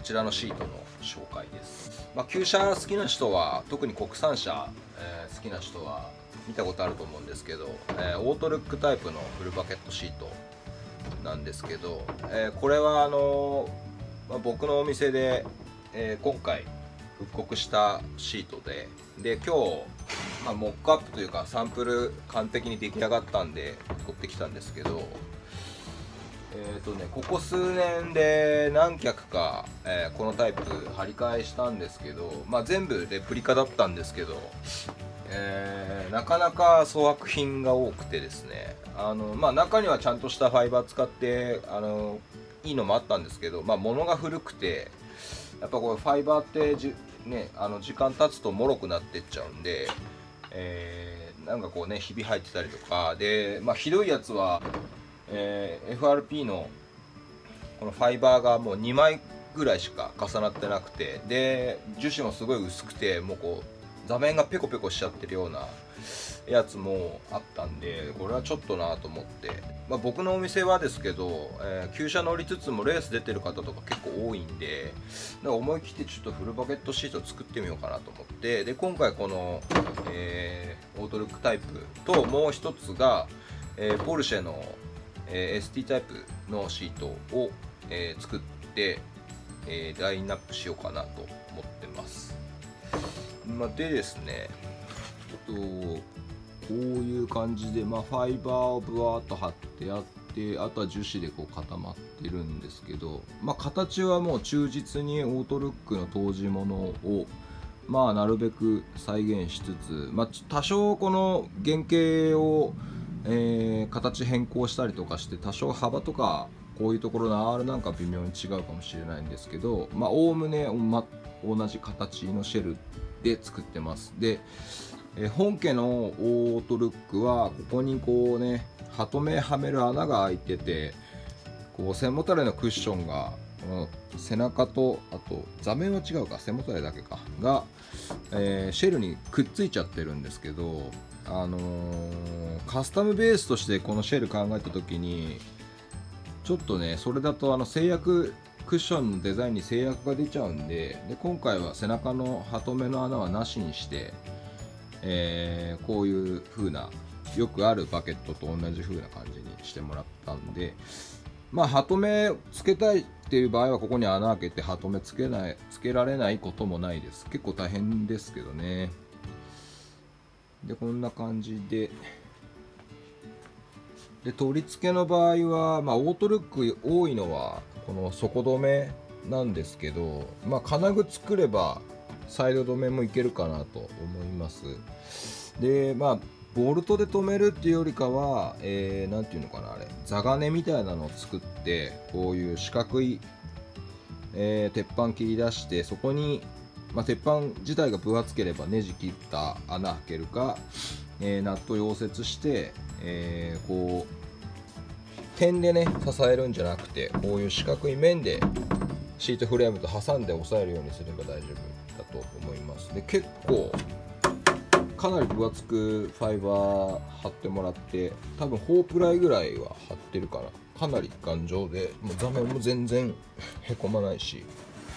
ちらのシートの紹介です。旧車好きな人は、特に国産車、好きな人は見たことあると思うんですけど、オートルックタイプのフルバケットシートなんですけど、これは僕のお店で、今回復刻したシートで今日、モックアップというかサンプル完璧に出来上がったんで撮ってきたんですけど、ここ数年で何脚か、このタイプ張り替えしたんですけど、全部レプリカだったんですけど、なかなか粗悪品が多くてですね、中にはちゃんとしたファイバー使っていいのもあったんですけど、物が古くて、やっぱこれファイバーって時間経つと脆くなってっちゃうんで、なんかこうね、ひび入ってたりとかで、ひどいやつは、FRP のこのファイバーがもう2枚ぐらいしか重なってなくて、で樹脂もすごい薄くて、もうこう座面がペコペコしちゃってるようなやつもあったんで、これはちょっとなと思って、僕のお店はですけど、旧車乗りつつもレース出てる方とか結構多いんで、思い切ってちょっとフルバケットシート作ってみようかなと思って、で今回この、オートルックタイプと、もう一つが、ポルシェのST タイプのシートを、作って、ラインナップしようかなと思ってます。でですね、こういう感じで、ファイバーをブワーっと貼ってあって、あとは樹脂でこう固まってるんですけど、形はもう忠実にオートルックの当時ものをなるべく再現しつつ、多少この原型を形変更したりとかして、多少幅とかこういうところの R なんか微妙に違うかもしれないんですけど、おおむね、同じ形のシェルで作ってます。で、本家のオートルックはここにこうね、ハトメはめる穴が開いてて、こう背もたれのクッションがこの背中と、あと座面は違うか、背もたれだけかが、シェルにくっついちゃってるんですけど、カスタムベースとしてこのシェル考えた時に、ちょっとね、それだと制約、クッションのデザインに制約が出ちゃうんで、今回は背中のハトメの穴はなしにして、こういう風なよくあるバケットと同じ風な感じにしてもらったんで、ハトメつけたいっていう場合はここに穴開けてハトメつけられないこともないです。結構大変ですけどね。でこんな感じで、取り付けの場合は、オートルック多いのはこの底止めなんですけど、金具作ればサイド止めもいけるかなと思います。でボルトで留めるっていうよりかは、なんていうのかな、座金みたいなのを作って、こういう四角い、鉄板切り出して、そこに、鉄板自体が分厚ければネジ切った穴開けるか、ナット溶接して、こう点でね支えるんじゃなくて、こういう四角い面でシートフレームと挟んで押さえるようにすれば大丈夫だと思います。で結構かなり分厚くファイバー貼ってもらって、多分4プライぐらいは貼ってるから、かなり頑丈で、もう座面も全然へこまないし、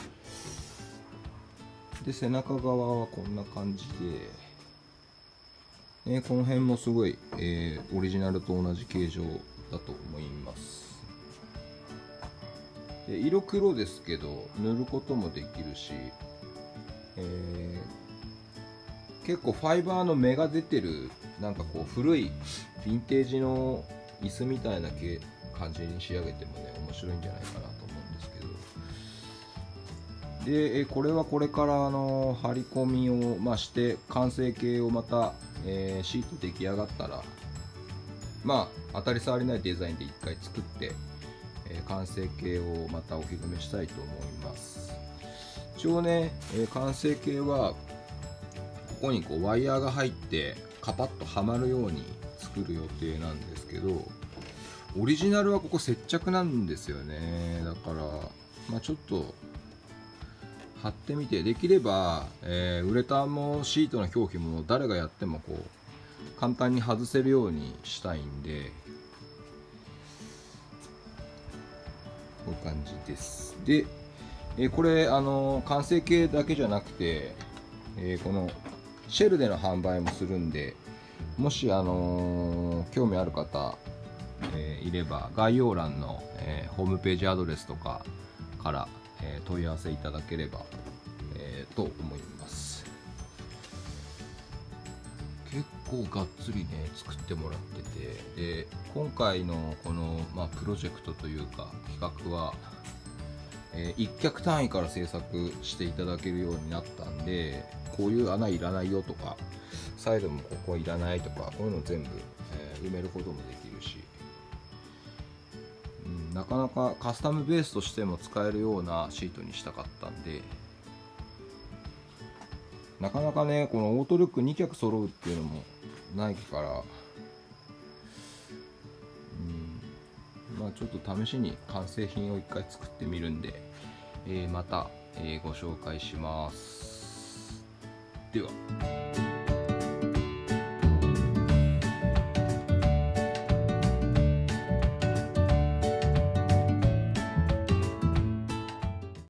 で背中側はこんな感じで、この辺もすごい、オリジナルと同じ形状だと思います。で色黒ですけど塗ることもできるし、結構ファイバーの目が出てる、なんかこう古いヴィンテージの椅子みたいな感じに仕上げてもね、面白いんじゃないかなと思うんですけど、でこれはこれから張り込みを、して完成形をまた、シート出来上がったら、当たり障りないデザインで一回作って、完成形をまたお披露目したいと思います。一応ね、完成形はここにこうワイヤーが入ってカパッとはまるように作る予定なんですけど、オリジナルはここ接着なんですよね。だからちょっと貼ってみて、できれば、ウレタンもシートの表記も誰がやってもこう簡単に外せるようにしたいんで、こういう感じです。でこれ完成形だけじゃなくて、このシェルでの販売もするんで、もし興味ある方、いれば概要欄の、ホームページアドレスとかから、問い合わせいただければ、と思います。結構がっつりね作ってもらってて、で今回のこの、プロジェクトというか企画は、1脚単位から制作していただけるようになったんで、こういう穴いらないよとか、サイドもここいらないとか、こういうの全部、埋めることもできるし、なかなかカスタムベースとしても使えるようなシートにしたかったんで、なかなかねこのオートルック2脚揃うっていうのもないから、ちょっと試しに完成品を1回作ってみるんで、また、ご紹介します。では。